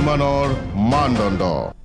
স্বাভিমানৰ মানদণ্ড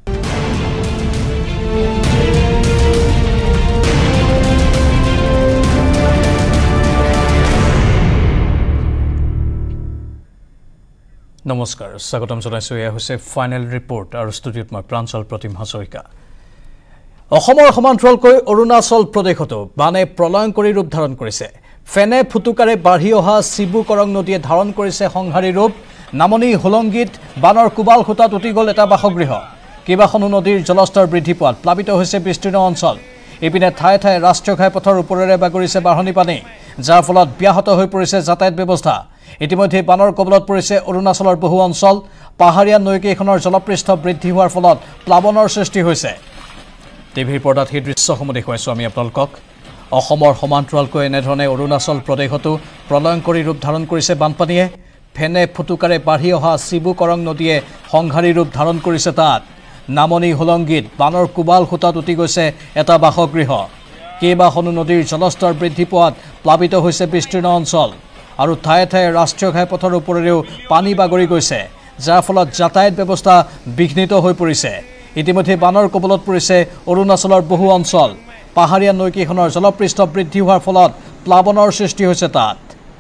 নমস্কাৰ স্বাগতম জনাইছো এয়া হৈছে ফাইনেল ৰিপৰ্ট আৰু ষ্টুডিঅ'ত মই প্ৰাঞ্চল প্ৰতিম হাজৰিকা অসমৰ সমান্তৰালকৈ অৰুণাচল প্ৰদেশতো বানে প্ৰলয়ংকৰী ৰূপ ধাৰণ কৰিছে ফেনে ফুটুকাৰে বাঢ়ি অহা শিবু কৰং নদীয়ে ধাৰণ কৰিছে সংহাৰী ৰূপ নামনি হোলংগীত বানৰ কুবাল খুটাত উটি গ'ল এটা বাসগৃহ কেইবাখনো নদীৰ জলস্তৰ বৃদ্ধি পোৱাত প্লাবিত হৈছে বিস্তীৰ্ণ অঞ্চল ইপিনে ঠায়ে ঠায়ে ৰাষ্ট্ৰীয় ঘাইপথৰ ওপৰেৰে বাগৰিছে বাঢ়নি পানী যাৰ ফলত ব্যাহত হৈ পৰিছে যাতায়াত ব্যৱস্থা ইতিমধ্যে বানৰ কবলত পৰিছে অৰুণাচলৰ বহু অঞ্চল পাহাৰীয়া নৈকেইখনৰ জলপৃষ্ঠ বৃদ্ধি হোৱাৰ ফলত প্লাৱনৰ সৃষ্টি হৈছে টিভিৰ পৰ্দাত সেই দৃশ্যসমূহ দেখুৱাইছো আমি আপোনালোকক অসমৰ সমান্তৰালকৈ এনেধৰণে অৰুণাচল প্ৰদেশতো প্ৰলয়ংকৰী ৰূপ ধাৰণ কৰিছে বানপানীয়ে ফেনে ফুটুকাৰে বাঢ়ি অহা শিবু কৰং নদীয়ে সংহাৰী ৰূপ ধাৰণ কৰিছে তাত নামনি হোলংগীত বানৰ কুবাল খুটাত উটি গৈছে এটা বাসগৃহ কেইবাখনো নদীৰ জলস্তৰ বৃদ্ধি পোৱাত প্লাবিত হৈছে বিস্তীৰ্ণ অঞ্চল আৰু ঠায়ে ঠায়ে ৰাষ্ট্ৰীয় ঘাইপথৰ ওপৰেৰেও পানী বাগৰি গৈছে যাৰ ফলত যাতায়াত ব্যৱস্থা বিঘ্নিত হৈ পৰিছে ইতিমধ্যে বানৰ কবলত পৰিছে অৰুণাচলৰ বহু অঞ্চল পাহাৰীয়া নৈকেইখনৰ জলপৃষ্ঠ বৃদ্ধি হোৱাৰ ফলত প্লাৱনৰ সৃষ্টি হৈছে তাত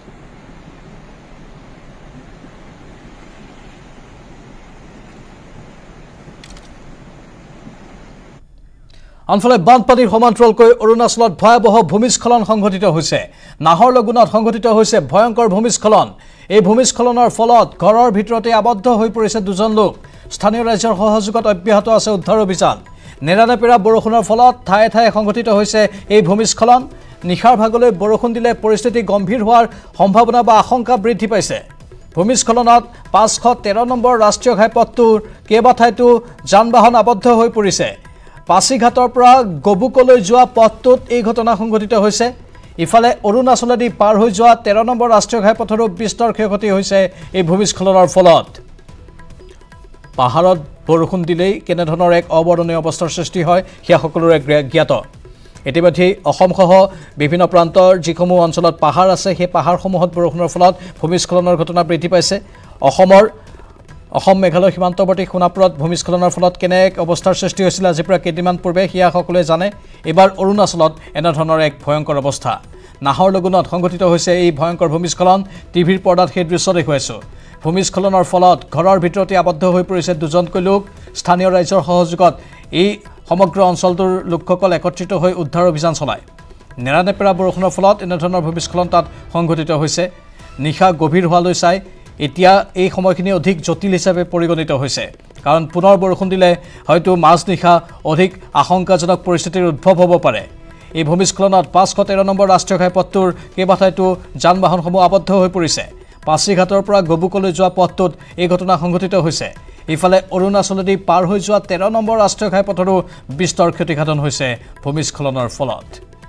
আনফালে বানপানীৰ সমান্তৰালকৈ অৰুণাচলত ভয়াবহ ভূমিস্খলন সংঘটিত হৈছে নাহৰলগুণত সংঘটিত হৈছে ভয়ংকৰ ভূমিস্খলন এই ভূমিস্খলনৰ ফলত ঘৰৰ ভিতৰতে আবদ্ধ হৈ পৰিছে দুজন লোক স্থানীয় ৰাজ্যৰ সহযোগত অব্যাহত আছে উদ্ধাৰ অভিযান নেৰানেপেৰা বৰষুণৰ ফলত ঠায়ে ঠায়ে সংঘটিত হৈছে এই ভূমিস্খলন নিশাৰ ভাগলৈ বৰষুণ দিলে পৰিস্থিতি গম্ভীৰ হোৱাৰ সম্ভাৱনা বা আশংকা বৃদ্ধি পাইছে ভূমিস্খলনত 513 নম্বৰ ৰাষ্ট্ৰীয় ঘাইপথটোৰ কেইবাঠাইতো যান-বাহন আবদ্ধ হৈ পৰিছে পাছিঘাটৰ পৰা গবুকলৈ যোৱা পথটোত এই ঘটনা সংঘটিত হৈছে ইফালে অৰুণাচলেদি পাৰ হৈ যোৱা 13 নম্বৰ ৰাষ্ট্ৰীয় ঘাইপথৰো বিস্তৰ ক্ষয়ক্ষতি হৈছে এই ভূমিস্খলনৰ ফলত পাহাৰত বৰষুণ দিলেই কেনেধৰণৰ এক অবৰ্ণনীয় অৱস্থাৰ সৃষ্টি হয় সেয়া সকলোৰে জ্ঞাত ইতিমধ্যে অসমসহ বিভিন্ন প্ৰান্তৰ যিসমূহ অঞ্চলত পাহাৰ আছে সেই পাহাৰসমূহত বৰষুণৰ ফলত ভূমিস্খলনৰ ঘটনা বৃদ্ধি পাইছে অসম মেঘালয় সীমান্তৱৰ্তী সোণাপুৰত ভূমিস্খলনৰ ফলত কেনে এক অৱস্থাৰ সৃষ্টি হৈছিল আজিৰ পৰা কেইদিনমান পূৰ্বে সেয়া সকলোৱে জানে এবাৰ অৰুণাচলত এনেধৰণৰ এক ভয়ংকৰ অৱস্থা নাহৰলগুণত সংঘটিত হৈছে এই ভয়ংকৰ ভূমিস্খলন টিভিৰ পৰ্দাত সেই দৃশ্য দেখুৱাইছো ভূমিস্খলনৰ ফলত ঘৰৰ ভিতৰতে আবদ্ধ হৈ পৰিছে দুজনকৈ লোক স্থানীয় ৰাজ্যৰ সহযোগত এই সমগ্ৰ অঞ্চলটোৰ লোকসকল একত্ৰিত হৈ উদ্ধাৰ অভিযান চলায় নেৰানেপেৰা বৰষুণৰ ফলত এনেধৰণৰ ভূমিস্খলন তাত সংঘটিত হৈছে নিশা গভীৰ হোৱালৈ চাই এতিয়া এই সময়খিনি অধিক জটিল হিচাপে পৰিগণিত হৈছে কাৰণ পুনৰ বৰষুণ দিলে হয়তো মাজনিশা অধিক আশংকাজনক পৰিস্থিতিৰ উদ্ভৱ হ'ব পাৰে এই ভূমিস্খলনত 513 নম্বৰ ৰাষ্ট্ৰীয় ঘাইপথটোৰ কেইবাঠাইতো যান-বাহনসমূহ আবদ্ধ হৈ পৰিছে পাছিঘাটৰ পৰা গবুকলৈ যোৱা পথটোত এই ঘটনা সংঘটিত হৈছে ইফালে অৰুণাচলেদি পাৰ হৈ যোৱা 13 নম্বৰ ৰাষ্ট্ৰীয় ঘাইপথৰো বিস্তৰ ক্ষতিসাধন হৈছে ভূমিস্খলনৰ ফলত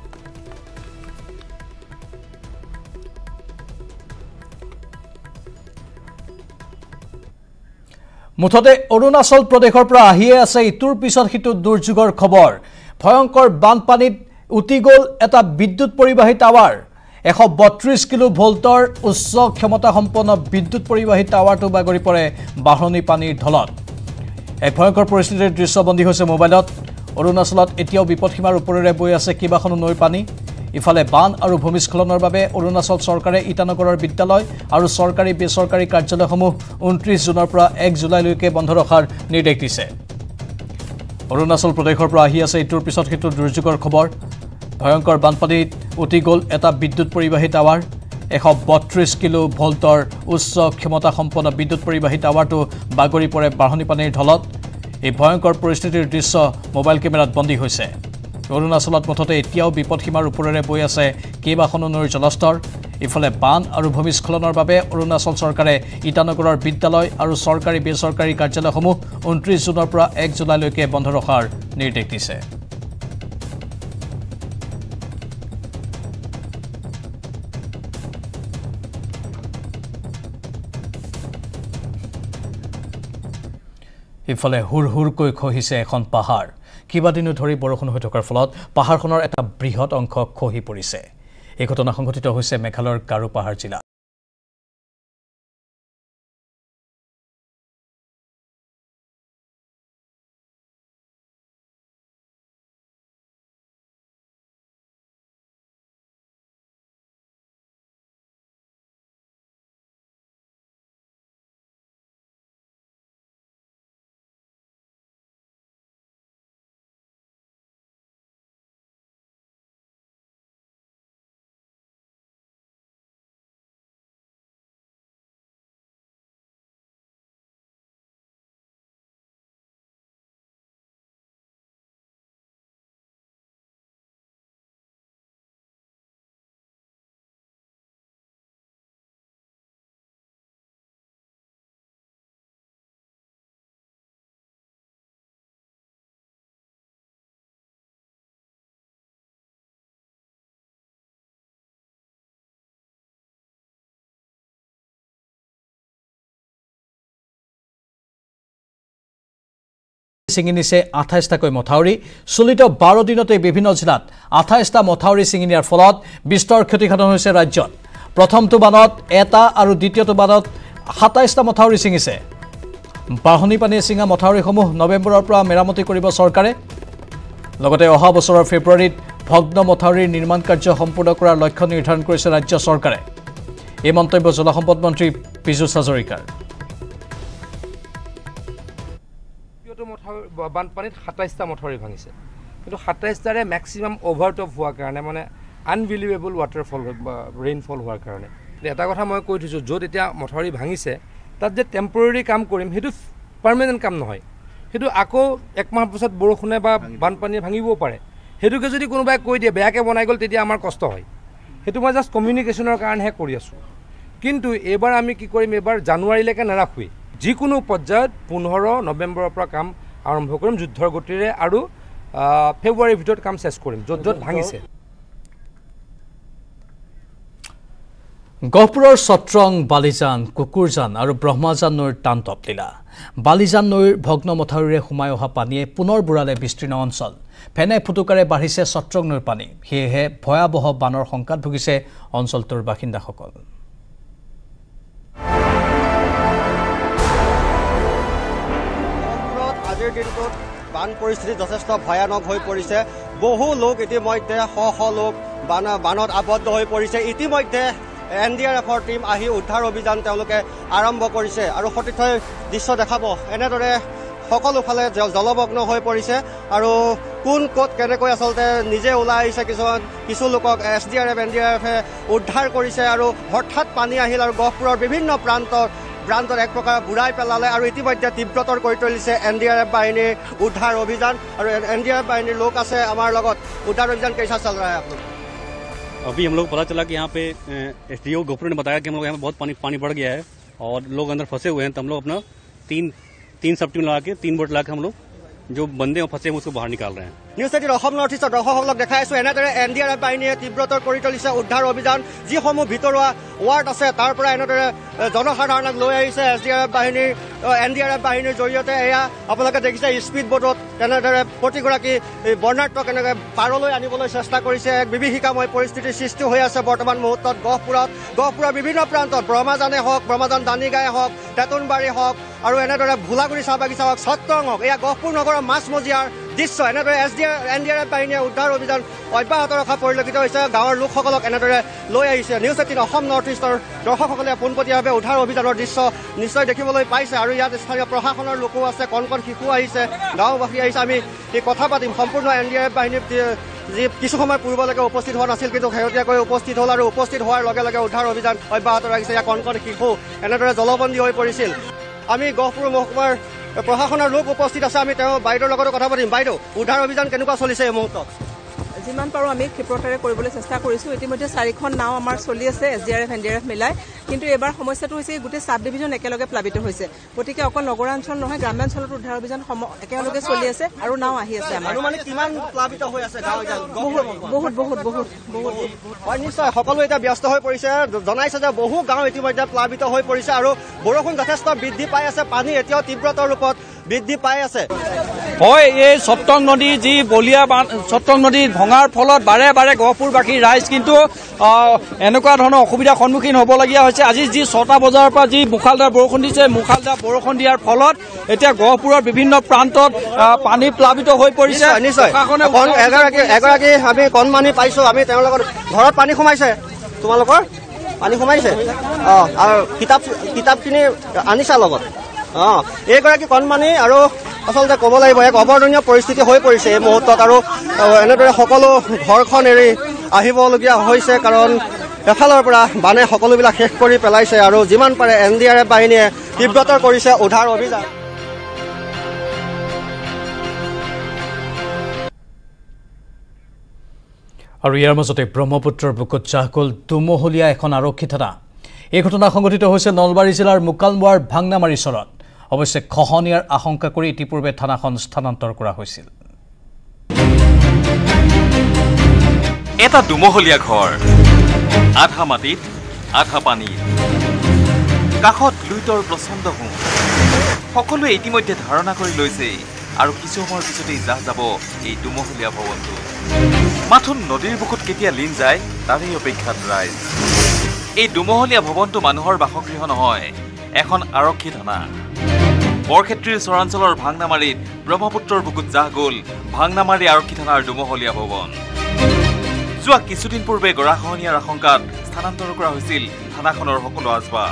মুঠতে অৰুণাচল প্ৰদেশৰ পৰা আহিয়ে আছে ইটোৰ পিছত সিটো দুৰ্যোগৰ খবৰ ভয়ংকৰ বানপানীত উটি গ'ল এটা বিদ্যুৎ পৰিবাহী টাৱাৰ 132 কিলো ভোল্টৰ উচ্চ ক্ষমতা সম্পন্ন বিদ্যুৎ পৰিবাহী টাৱাৰটো বাগৰি পৰে বাঢ়নি পানীৰ ঢলত এই ভয়ংকৰ পৰিস্থিতিৰ দৃশ্যবন্দী হৈছে মোবাইলত অৰুণাচলত এতিয়াও বিপদসীমাৰ ওপৰেৰে বৈ আছে কেইবাখনো নৈৰ পানী ইফালে বান আৰু ভূমিস্খলনৰ বাবে অৰুণাচল চৰকাৰে ইটানগৰৰ বিদ্যালয় আৰু চৰকাৰী বেচৰকাৰী কাৰ্যালয়সমূহ 29 জুনৰ পৰা 1 জুলাইলৈকে বন্ধ ৰখাৰ নিৰ্দেশ দিছে অৰুণাচল প্ৰদেশৰ পৰা আহি আছে ইটোৰ পিছত সিটো দুৰ্যোগৰ খবৰ ভয়ংকৰ বানপানীত উটি গ'ল এটা বিদ্যুৎ পৰিবাহী টাৱাৰ 132 কিলো ভোল্টৰ উচ্চ ক্ষমতা সম্পন্ন বিদ্যুৎ পৰিবাহী টাৱাৰটো বাগৰি পৰে বাঢ়নি পানীৰ ঢলত এই ভয়ংকৰ পৰিস্থিতিৰ দৃশ্য মোবাইল কেমেৰাত বন্দী হৈছে অৰুণাচলত মুঠতে এতিয়াও বিপদসীমাৰ ওপৰেৰে বৈ আছে কেইবাখনো নৈৰ জলস্তৰ ইফালে বান আৰু ভূমিস্খলনৰ বাবে অৰুণাচল চৰকাৰে ইটানগৰৰ বিদ্যালয় আৰু চৰকাৰী বেচৰকাৰী কাৰ্যালয়সমূহ 29 জুনৰ পৰা 1 জুলাইলৈকে বন্ধ ৰখাৰ নিৰ্দেশ দিছে ইফালে হুৰহুৰকৈ খহিছে এখন পাহাৰ কিবাদিনো ধৰি বৰষুণ হৈ থকাৰ ফলত পাহাৰখনৰ এটা বৃহৎ অংশ খহি পৰিছে এই ঘটনা সংঘটিত হৈছে মেঘালয়ৰ গাৰো পাহাৰ জিলা ছিঙি নিছে 28টাকৈ মথাউৰি চলিত 12 দিনতে বিভিন্ন জিলাত 28টা মথাউৰি ছিঙি নিয়াৰ ফলত বিস্তৰ ক্ষতিসাধন হৈছে ৰাজ্যত প্ৰথমটো বানত এটা আৰু দ্বিতীয়টো বানত 27টা মথাউৰি ছিঙিছে বাঢ়নি পানীয়ে ছিঙা মথাউৰিসমূহ নৱেম্বৰৰ পৰা মেৰামতি কৰিব চৰকাৰে লগতে অহা বছৰৰ ফেব্ৰুৱাৰীত ভগ্ন মথাউৰিৰ নিৰ্মাণ কাৰ্য সম্পূৰ্ণ কৰাৰ লক্ষ্য নিৰ্ধাৰণ কৰিছে ৰাজ্য চৰকাৰে এই মন্তব্য জলসম্পদ মন্ত্ৰী পিজুষ হাজৰিকাৰ বানপানীত 27টা মথাউৰি ভাঙিছে কিন্তু 27টাৰে ম্যাক্সিমাম ওভাৰটপ হোৱাৰ কাৰণে মানে আনবিলিভেবল ৱাটাৰফল ৰেইনফল হোৱাৰ কাৰণে এটা কথা মই কৈ থৈছোঁ য'ত এতিয়া মথাউৰি ভাঙিছে তাত যে টেম্পৰেৰী কাম কৰিম সেইটো পাৰ্মানেণ্ট কাম নহয় সেইটো আকৌ এক মাহ পিছত বৰষুণে বা বানপানীয়ে ভাঙিবও পাৰে সেইটোকে যদি কোনোবাই কৈ দিয়ে বেয়াকৈ বনাই গ'ল তেতিয়া আমাৰ কষ্ট হয় সেইটো মই জাষ্ট কমিউনিকেশ্যনৰ কাৰণেহে কৰি আছোঁ কিন্তু এইবাৰ আমি কি কৰিম এইবাৰ জানুৱাৰীলৈকে নাৰাখোৱেই যিকোনো পৰ্যায়ত 15 নৱেম্বৰৰ পৰা কাম আৰম্ভ কৰিম যুদ্ধৰ গতিৰে আৰু ফেব্ৰুৱাৰীৰ ভিতৰত কাম শেষ কৰিম য'ত য'ত ভাঙিছে গহপুৰৰ সত্ৰং বালিজান কুকুৰজান আৰু ব্ৰহ্মাজান নৈৰ তাণ্ডৱ লীলা বালিজান নৈৰ ভগ্ন মথাউৰিৰে সোমাই অহা পানীয়ে পুনৰ বুৰালে বিস্তীৰ্ণ অঞ্চল ফেনে ফুটুকাৰে বাঢ়িছে সত্ৰং নৈৰ পানী সেয়েহে ভয়াৱহ বানৰ সংকাত ভুগিছে অঞ্চলটোৰ বাসিন্দাসকল আজিৰ দিনটোত বান পৰিস্থিতি যথেষ্ট ভয়ানক হৈ পৰিছে বহু লোক ইতিমধ্যে শ লোক বানত আবদ্ধ হৈ পৰিছে ইতিমধ্যে এনডিআৰএফৰ টিম আহি উদ্ধাৰ অভিযান তেওঁলোকে আৰম্ভ কৰিছে আৰু সতীৰ্থই দৃশ্য দেখাব এনেদৰে সকলোফালে জলমগ্ন হৈ পৰিছে আৰু কোন ক'ত কেনেকৈ আচলতে নিজে ওলাই আহিছে কিছু লোকক এছডিআৰএফ এনডিআৰএফে উদ্ধাৰ কৰিছে আৰু হঠাৎ পানী আহিল আৰু গহপুৰৰ বিভিন্ন প্ৰান্তত এক প্ৰকাৰ বুঢ়াই পেলালে আৰু ইতিমধ্যে তীব্ৰতৰ কৰি তুলিছে এনডিআৰএফ বাহিনীৰ উদ্ধাৰ অভিযান আৰু এনডিআৰএফ বাহিনীৰ লোক আছে আমাৰ লগত উদ্ধাৰ অভিযান कैसा चल रहा है आप लोग अभी हम लोग पता चला कि यहाँ पे एसडीओ गोपुर ने बताया कि हम लोग यहाँ पे बहुत पानी बढ़ गया है और लोग अंदर फंसे हुए हैं तो हम लोग अपना तीन सब टीम लगा के 3 बोट लगा के हम लोग जो बंदे फंसे हैं उसको बाहर निकाल रहे हैं News18 Assam Northeast দৰ্শকসকলক দেখাই আছো এনেদৰে এনডিআৰএফ বাহিনীয়ে তীব্ৰতৰ কৰি তুলিছে উদ্ধাৰ অভিযান যিসমূহ ভিতৰুৱা ৱাৰ্ড আছে তাৰ পৰা এনেদৰে জনসাধাৰণক লৈ আহিছে এনডিআৰএফ বাহিনীৰ জৰিয়তে এয়া আপোনালোকে দেখিছে স্পীড বোটত তেনেদৰে প্ৰতিগৰাকী বৰ্ণাঢ্যক এনেকৈ পাৰলৈ আনিবলৈ চেষ্টা কৰিছে এক বিভীষিকাময় পৰিস্থিতিৰ সৃষ্টি হৈ আছে বৰ্তমান মুহূৰ্তত গহপুৰৰ বিভিন্ন প্ৰান্তত ব্ৰহ্মাজানে হওক ব্ৰহ্মাজান দানিগাই হওক তেতুনবাৰী হওক আৰু এনেদৰে ভোলাগুৰি চাহ বাগিচা হওক সত্ৰং হওক এয়া গহপুৰ নগৰৰ মাছমজিয়াৰ দৃশ্য এনেদৰে এনডিআৰএফ বাহিনীয়ে উদ্ধাৰ অভিযান অব্যাহত ৰখা পৰিলক্ষিত হৈছে গাঁৱৰ লোকসকলক এনেদৰে লৈ আহিছে News18 অসম নৰ্থ ইষ্টৰ দৰ্শকসকলে পোনপটীয়াভাৱে উদ্ধাৰ অভিযানৰ দৃশ্য নিশ্চয় দেখিবলৈ পাইছে আৰু ইয়াত স্থানীয় প্ৰশাসনৰ লোকো আছে কণ শিশু আহিছে গাঁওবাসী আহিছে আমি এই কথা পাতিম সম্পূৰ্ণ এনডিআৰএফ বাহিনীৰ যি কিছু সময় পূৰ্বলৈকে উপস্থিত হোৱা নাছিল কিন্তু শেহতীয়াকৈ উপস্থিত হ'ল আৰু উপস্থিত হোৱাৰ লগে লগে উদ্ধাৰ অভিযান অব্যাহত ৰাখিছে ইয়াত কণ শিশু এনেদৰে জলবন্দী হৈ পৰিছিল আমি গহপুৰ মহকুমাৰ প্ৰশাসনৰ লোক উপস্থিত আছে আমি তেওঁ বাইদেউৰ লগত কথা পাতিম বাইদেউ উদ্ধাৰ অভিযান কেনেকুৱা চলিছে এই মুহূৰ্তত যিমান পাৰোঁ আমি ক্ষিপ্ৰতাৰে কৰিবলৈ চেষ্টা কৰিছোঁ ইতিমধ্যে 4খন নাও আমাৰ চলি আছে এছডিআৰএফ এনডিআৰএফ মিলাই কিন্তু এবাৰ সমস্যাটো হৈছে গোটেই সাব ডিভিজন একেলগে প্লাবিত হৈছে গতিকে অকল নগৰাঞ্চল নহয় গ্ৰাম্যাঞ্চলত উদ্ধাৰ অভিযান একেলগে চলি আছে আৰু নাও আহি আছে আমাৰ মানে কিমান প্লাবিত হৈ আছে বহুত নিশ্চয় সকলো এতিয়া ব্যস্ত হৈ পৰিছে জনাইছে যে বহু গাঁও ইতিমধ্যে প্লাবিত হৈ পৰিছে আৰু বৰষুণ যথেষ্ট বৃদ্ধি পাই আছে পানী এতিয়াও তীব্ৰতৰ ৰূপত বৃদ্ধি পাই আছে হয় এই সত্ৰং নদী যি বলিয়া সত্ৰং নদী ভঙাৰ ফলত বাৰে বাৰে গহপুৰবাসীৰ ৰাইজ কিন্তু এনেকুৱা ধৰণৰ অসুবিধাৰ সন্মুখীন হ'বলগীয়া হৈছে আজি যি 6টা বজাৰ পৰা যি মুখালদাৰ বৰষুণ দিছে মুখালদাৰ বৰষুণ দিয়াৰ ফলত এতিয়া গহপুৰৰ বিভিন্ন প্ৰান্তত পানী প্লাবিত হৈ পৰিছে নিশ্চয় এগৰাকী আমি কণমানি পাইছো আমি তেওঁৰ লগত ঘৰত পানী সোমাইছে তোমালোকৰ পানী সোমাইছে আৰু কিতাপখিনি আনিছা লগত এইগৰাকী কণমানি আৰু আচলতে ক'ব লাগিব এক অবৰ্ণনীয় পৰিস্থিতি হৈ পৰিছে এই মুহূৰ্তত আৰু এনেদৰে সকলো ঘৰখন এৰি আহিবলগীয়া হৈছে কাৰণ এফালৰ পৰা বানে সকলোবিলাক শেষ কৰি পেলাইছে আৰু যিমান পাৰে এনডিআৰএফ বাহিনীয়ে তীব্ৰতৰ কৰিছে উদ্ধাৰ অভিযান আৰু ইয়াৰ মাজতে ব্ৰহ্মপুত্ৰৰ বুকুত জাহ গ'ল দুমহলীয়া এখন আৰক্ষী থানা এই ঘটনা সংঘটিত হৈছে নলবাৰী জিলাৰ মুকালমুৱাৰ ভাংনামাৰী চৰত অৱশ্যে খহনীয়াৰ আশংকা কৰি ইতিপূৰ্বে থানাখন স্থানান্তৰ কৰা হৈছিল এটা দুমহলীয়া ঘৰ আধা মাটিত আধা পানীত কাষত লুইতৰ প্ৰচণ্ড হোঁ সকলোৱে ইতিমধ্যে ধাৰণা কৰি লৈছে আৰু কিছু সময়ৰ পিছতেই জাহ যাব এই দুমহলীয়া ভৱনটো মাথোন নদীৰ বুকুত কেতিয়া লীন যায় তাৰেই অপেক্ষাত ৰাইজ এই দুমহলীয়া ভৱনটো মানুহৰ বাসগৃহ নহয় এখন আৰক্ষী থানা বৰক্ষেত্ৰীৰ চৰাঞ্চলৰ ভাংনামাৰীত ব্ৰহ্মপুত্ৰৰ বুকুত জাহ গ'ল ভাংনামাৰী আৰক্ষী থানাৰ দুমহলীয়া ভৱন যোৱা কিছুদিন পূৰ্বে গৰাখহনীয়াৰ আশংকাত স্থানান্তৰ কৰা হৈছিল থানাখনৰ সকলো আচবাব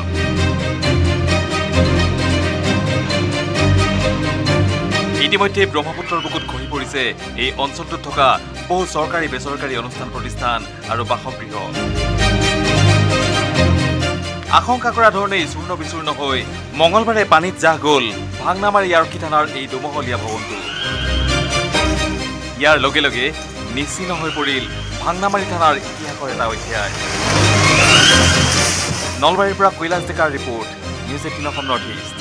ইতিমধ্যে ব্ৰহ্মপুত্ৰৰ বুকুত খহি পৰিছে এই অঞ্চলটোত থকা বহু চৰকাৰী বেচৰকাৰী অনুষ্ঠান প্ৰতিষ্ঠান আৰু বাসগৃহ আশংকা কৰা ধৰণেই চূৰ্ণ বিচূৰ্ণ হৈ মঙলবাৰে পানীত জাহ গ'ল ভাংনামাৰী আৰক্ষী থানাৰ এই দুমহলীয়া ভৱনটো ইয়াৰ লগে লগে নিশ্চিহ্ন হৈ পৰিল ভাংনামাৰী থানাৰ ইতিহাসৰ এটা অধ্যায় নলবাৰীৰ পৰা কৈলাশ ডেকাৰ ৰিপৰ্ট News18 Assam Northeast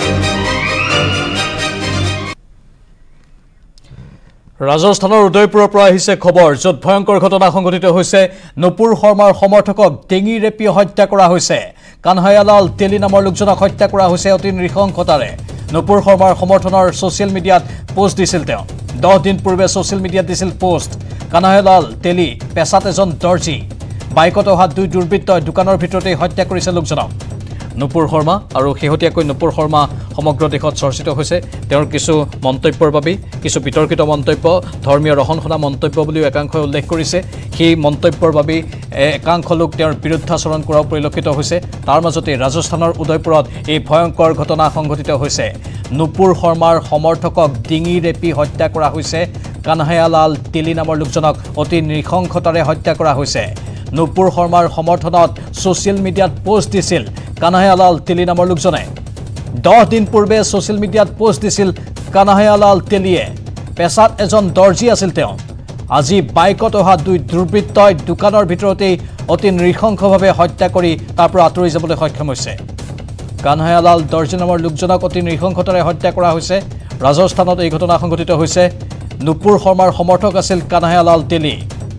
ৰাজস্থানৰ উদয়পুৰৰ পৰা আহিছে খবৰ য'ত ভয়ংকৰ ঘটনা সংঘটিত হৈছে নুপুৰ শৰ্মাৰ সমৰ্থকক ডিঙি ৰেপি হত্যা কৰা হৈছে কানহায়ালাল তেলি নামৰ লোকজনক হত্যা কৰা হৈছে অতি নৃশংসতাৰে নুপুৰ শৰ্মাৰ সমৰ্থনৰ ছ'চিয়েল মিডিয়াত পোষ্ট দিছিল তেওঁ 10 দিন পূৰ্বে ছ'চিয়েল মিডিয়াত দিছিল পোষ্ট কানহায়ালাল তেলি পেছাত এজন দৰ্জী বাইকত অহা দুই দুৰ্বৃত্তই দোকানৰ ভিতৰতে হত্যা কৰিছে লোকজনক নুপুৰ শৰ্মা আৰু শেহতীয়াকৈ নুপুৰ শৰ্মা সমগ্ৰ দেশত চৰ্চিত হৈছে তেওঁৰ কিছু মন্তব্যৰ বাবে কিছু বিতৰ্কিত মন্তব্য ধৰ্মীয় ৰহনসনা মন্তব্য বুলিও একাংশই উল্লেখ কৰিছে সেই মন্তব্যৰ বাবে একাংশ লোক তেওঁৰ বিৰুদ্ধাচৰণ কৰাও পৰিলক্ষিত হৈছে তাৰ মাজতে ৰাজস্থানৰ উদয়পুৰত এই ভয়ংকৰ ঘটনা সংঘটিত হৈছে নুপুৰ শৰ্মাৰ সমৰ্থকক ডিঙি ৰেপি হত্যা কৰা হৈছে কানহায়ালাল তেলি নামৰ লোকজনক অতি নৃশংসতাৰে হত্যা কৰা হৈছে নুপুৰ শৰ্মাৰ সমৰ্থনত ছ'চিয়েল মিডিয়াত পোষ্ট দিছিল কানহায়ালাল তেলি নামৰ লোকজনে 10 দিন পূৰ্বে ছ'চিয়েল মিডিয়াত পোষ্ট দিছিল কানহায়ালাল তেলিয়ে পেছাত এজন দৰ্জী আছিল তেওঁ আজি বাইকত অহা দুই দুৰ্বৃত্তই দোকানৰ ভিতৰতেই অতি নৃশংসভাৱে হত্যা কৰি তাৰ পৰা আঁতৰি যাবলৈ সক্ষম হৈছে কানহায়ালাল দৰ্জী নামৰ লোকজনক অতি নৃশংসতাৰে হত্যা কৰা হৈছে ৰাজস্থানত এই ঘটনা সংঘটিত হৈছে নুপুৰ শৰ্মাৰ সমৰ্থক আছিল কানহায়ালাল তেলি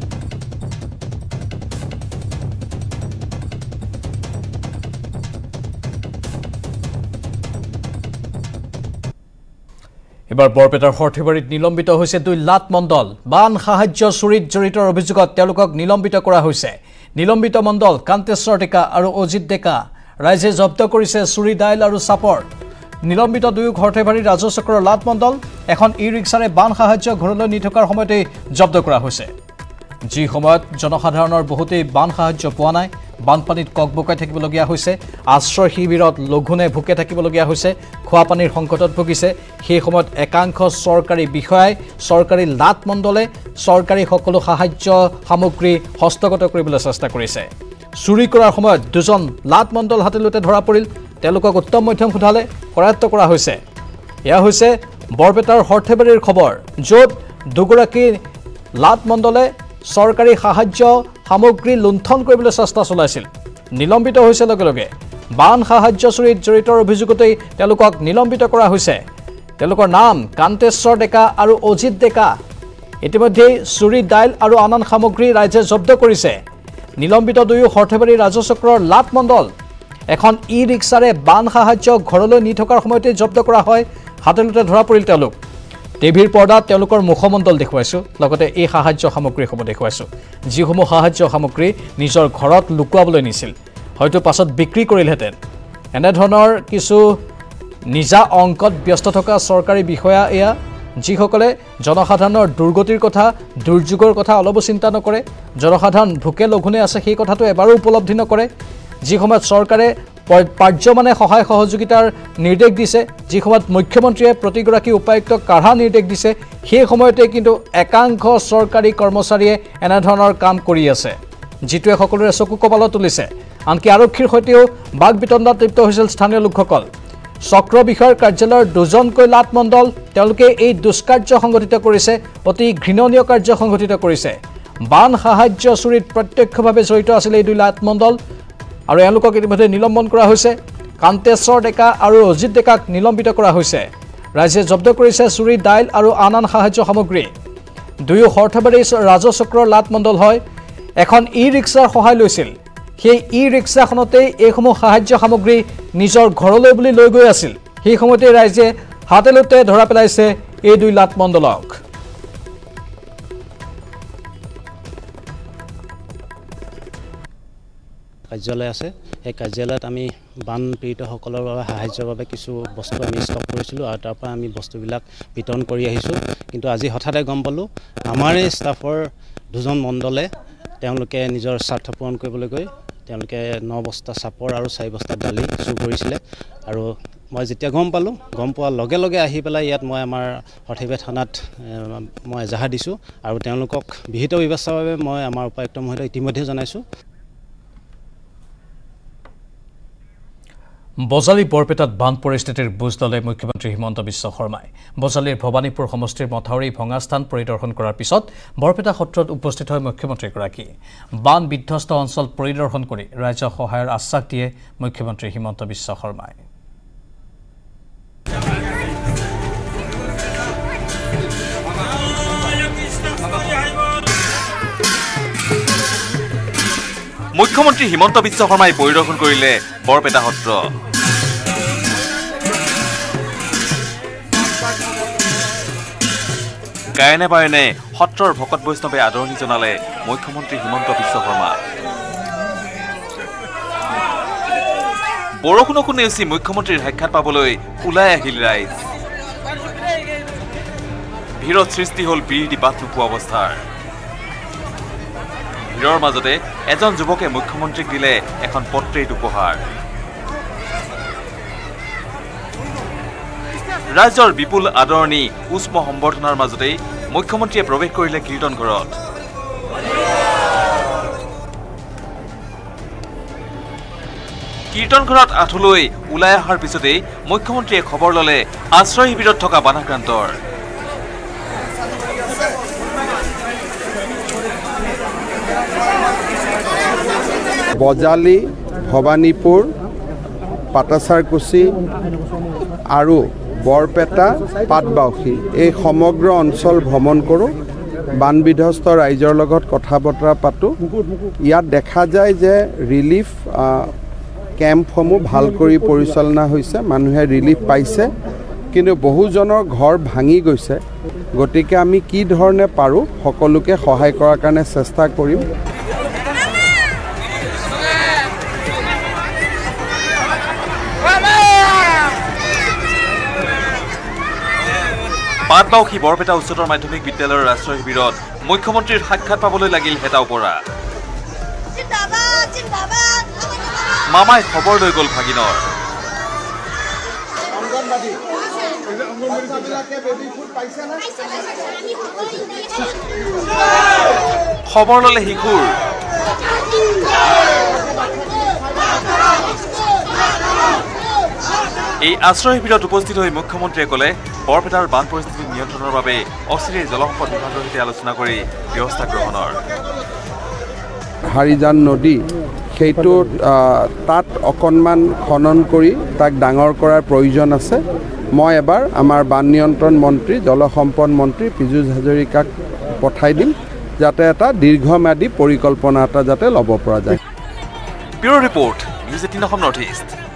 এবাৰ বৰপেটাৰ সৰ্থেবাৰীত নিলম্বিত হৈছে দুই লাট মণ্ডল বান সাহায্য চুৰিত জড়িতৰ অভিযোগত তেওঁলোকক নিলম্বিত কৰা হৈছে নিলম্বিত মণ্ডল কান্তেশ্বৰ ডেকা আৰু অজিত ডেকা ৰাইজে জব্দ কৰিছে চুৰি দাইল আৰু চাপৰ নিলম্বিত দুয়ো সৰ্থেবাৰীৰ ৰাজচক্ৰৰ লাট মণ্ডল এখন ই ৰিক্সাৰে বান সাহায্য ঘৰলৈ নি থকাৰ সময়তে জব্দ কৰা হৈছে যি সময়ত জনসাধাৰণৰ বহুতেই বান সাহায্য পোৱা নাই বানপানীত ককবকাই থাকিবলগীয়া হৈছে আশ্ৰয় শিবিৰত লঘুনে ভুকে থাকিবলগীয়া হৈছে খোৱা পানীৰ সংকটত ভুগিছে সেই সময়ত একাংশ চৰকাৰী বিষয়াই চৰকাৰী লাট মণ্ডলে চৰকাৰী সকলো সাহায্য সামগ্ৰী হস্তগত কৰিবলৈ চেষ্টা কৰিছে চুৰি কৰাৰ সময়ত দুজন লাট মণ্ডল হাতেলোতে ধৰা পৰিল তেওঁলোকক উত্তম মধ্যম সোধালে কৰায়ত্ব কৰা হৈছে এয়া হৈছে বৰপেটাৰ সৰ্থেবাৰীৰ খবৰ য'ত দুগৰাকী লাট মণ্ডলে চৰকাৰী সাহায্য সামগ্ৰী লুণ্ঠন কৰিবলৈ চেষ্টা চলাইছিল নিলম্বিত হৈছে লগে লগে বান সাহায্য চুৰিত জড়িতৰ অভিযোগতেই তেওঁলোকক নিলম্বিত কৰা হৈছে তেওঁলোকৰ নাম কান্তেশ্বৰ ডেকা আৰু অজিত ডেকা ইতিমধ্যে চুৰি দাইল আৰু আন সামগ্ৰী ৰাইজে জব্দ কৰিছে নিলম্বিত দুয়ো সৰ্থেবাৰী ৰাজচক্ৰৰ লাট মণ্ডল এখন ই ৰিক্সাৰে বান সাহায্য ঘৰলৈ নি থকাৰ সময়তে জব্দ কৰা হয় হাতেলোতে ধৰা পৰিল তেওঁলোক টিভিৰ পৰ্দাত তেওঁলোকৰ মুখমণ্ডল দেখুৱাইছোঁ লগতে এই সাহায্য সামগ্ৰীসমূহ দেখুৱাইছোঁ যিসমূহ সাহায্য সামগ্ৰী নিজৰ ঘৰত লুকুৱাবলৈ নিছিল হয়তো পাছত বিক্ৰী কৰিলহেঁতেন এনেধৰণৰ কিছু নিজা অংকত ব্যস্ত থকা চৰকাৰী বিষয়া এয়া যিসকলে জনসাধাৰণৰ দুৰ্গতিৰ কথা দুৰ্যোগৰ কথা অলপো চিন্তা নকৰে জনসাধাৰণ ভুকে লঘুনে আছে সেই কথাটো এবাৰো উপলব্ধি নকৰে যি সময়ত চৰকাৰে পাৰ্যমানে সহায় সহযোগিতাৰ নিৰ্দেশ দিছে যি সময়ত মুখ্যমন্ত্ৰীয়ে প্ৰতিগৰাকী উপায়ুক্তক কাঢ়া নিৰ্দেশ দিছে সেই সময়তে কিন্তু একাংশ চৰকাৰী কৰ্মচাৰীয়ে এনেধৰণৰ কাম কৰি আছে যিটোৱে সকলোৰে চকু কপালত তুলিছে আনকি আৰক্ষীৰ সৈতেও বাক বিতণ্ডাত লিপ্ত হৈছিল স্থানীয় লোকসকল চক্ৰ বিষয়ৰ কাৰ্যালয়ৰ দুজনকৈ লাট মণ্ডল তেওঁলোকে এই দুষ্কাৰ্য সংঘটিত কৰিছে অতি ঘৃণনীয় কাৰ্য সংঘটিত কৰিছে বান সাহায্য চুৰিত প্ৰত্যক্ষভাৱে জড়িত আছিল এই দুই লাট মণ্ডল আৰু এওঁলোকক ইতিমধ্যে নিলম্বন কৰা হৈছে কান্তেশ্বৰ ডেকা আৰু অজিত ডেকাক নিলম্বিত কৰা হৈছে ৰাইজে জব্দ কৰিছে চুৰি দাইল আৰু আন সাহায্য সামগ্ৰী দুয়ো সৰ্থেবাৰী ৰাজচক্ৰৰ লাট মণ্ডল হয় এখন ই ৰিক্সাৰ সহায় লৈছিল সেই ই ৰিক্সাখনতেই এইসমূহ সাহায্য সামগ্ৰী নিজৰ ঘৰলৈ বুলি লৈ গৈ আছিল সেই সময়তে ৰাইজে হাতেলোতে ধৰা পেলাইছে এই দুই লাটমণ্ডলক। কাৰ্যালয় আছে এই কাৰ্যালয়ত আমি বান পীড়িতসকলৰ বাবে সাহায্যৰ বাবে কিছু বস্তু আমি ষ্টক কৰিছিলোঁ আৰু তাৰ পৰা আমি বস্তুবিলাক বিতৰণ কৰি আহিছোঁ কিন্তু আজি হঠাতে গম পালোঁ আমাৰে ষ্টাফৰ দুজন মণ্ডলে তেওঁলোকে নিজৰ স্বাৰ্থ পূৰণ কৰিবলৈ গৈ তেওঁলোকে 9 বস্তা চাপৰ আৰু 4 বস্তা দালি চুৰ কৰিছিলে আৰু মই যেতিয়া গম পালোঁ গম পোৱাৰ লগে লগে আহি পেলাই ইয়াত মই আমাৰ সৰ্থেবাৰী থানাত মই এজাহাৰ দিছোঁ আৰু তেওঁলোকক বিহিত ব্যৱস্থাৰ বাবে মই আমাৰ উপায়ুক্ত মহোদয় ইতিমধ্যে জনাইছোঁ। বজালী বৰপেটাত বান পৰিস্থিতিৰ বুজ ল'লে মুখ্যমন্ত্ৰী হিমন্ত বিশ্ব শৰ্মাই। বজালীৰ ভৱানীপুৰ সমষ্টিৰ মথাউৰি ভঙা স্থান পৰিদৰ্শন কৰাৰ পিছত বৰপেটা সত্ৰত উপস্থিত হয় মুখ্যমন্ত্ৰীগৰাকী। বান বিধ্বস্ত অঞ্চল পৰিদৰ্শন কৰি ৰাজ্যক সহায়ৰ আশ্বাস দিয়ে মুখ্যমন্ত্ৰী হিমন্ত বিশ্ব শৰ্মাই। মুখ্যমন্ত্ৰী হিমন্ত বিশ্ব শৰ্মাই পৰিদৰ্শন কৰিলে বৰপেটা সত্ৰ। গায়নে বায়নে সত্ৰৰ ভকত বৈষ্ণৱে আদৰণি জনালে মুখ্যমন্ত্ৰী হিমন্ত বিশ্ব শৰ্মা। বৰষুণকো নেওচি মুখ্যমন্ত্ৰীৰ সাক্ষাৎ পাবলৈ ওলাই আহিল ৰাইজ। ভিৰত সৃষ্টি হ'ল বিৰিদি বাট নোপোৱা অৱস্থাৰ। ভিৰৰ মাজতে এজন যুৱকে মুখ্যমন্ত্ৰীক দিলে এখন পট্ৰেইট উপহাৰ। ৰাজ্যৰ বিপুল আদৰণি উষ্ম সম্বৰ্ধনাৰ মাজতেই মুখ্যমন্ত্ৰীয়ে প্ৰৱেশ কৰিলে কীৰ্তন ঘৰত। কীৰ্তন ঘৰত আঁঠুলৈ ওলাই অহাৰ পিছতেই মুখ্যমন্ত্ৰীয়ে খবৰ ল'লে আশ্ৰয় শিবিৰত থকা বানাক্ৰান্তৰ। বজালী, ভৱানীপুৰ, পাটাচাৰকুচি আৰু বৰপেটা, পাটবাউসী এই সমগ্ৰ অঞ্চল ভ্ৰমণ কৰোঁ। বান বিধ্বস্ত ৰাইজৰ লগত কথা বতৰা পাতোঁ। ইয়াত দেখা যায় যে ৰিলিফ কেম্পসমূহ ভাল কৰি পৰিচালনা হৈছে, মানুহে ৰিলিফ পাইছে, কিন্তু বহুজনৰ ঘৰ ভাঙি গৈছে। গতিকে আমি কি ধৰণে পাৰোঁ সকলোকে সহায় কৰাৰ কাৰণে চেষ্টা কৰিম। পাটবাউসী বৰপেটা উচ্চতৰ মাধ্যমিক বিদ্যালয়ৰ আশ্ৰয় শিবিৰত মুখ্যমন্ত্ৰীৰ সাক্ষাৎ পাবলৈ লাগিল হেতা ওপৰা। মামাই খবৰ লৈ গ'ল ভাগিনৰ। খবৰ ল'লে শিশুৰ। এই আশ্ৰয় শিবিৰত উপস্থিত হৈ মুখ্যমন্ত্ৰীয়ে ক'লে বৰপেটাৰ বান পৰিস্থিতি নিয়ন্ত্ৰণৰ বাবে অচিৰেই জলসম্পদ বিভাগৰ সৈতে আলোচনা কৰি ব্যৱস্থা গ্ৰহণৰ। হাৰিজান নদী সেইটো তাত অকণমান খনন কৰি তাক ডাঙৰ কৰাৰ প্ৰয়োজন আছে। মই এবাৰ আমাৰ বান নিয়ন্ত্ৰণ মন্ত্ৰী জলসম্পদ মন্ত্ৰী পিজুষ হাজৰিকাক পঠাই দিম যাতে এটা দীৰ্ঘম্যাদী পৰিকল্পনা এটা যাতে ল'ব পৰা যায়। Bureau report news 18 Assam north east.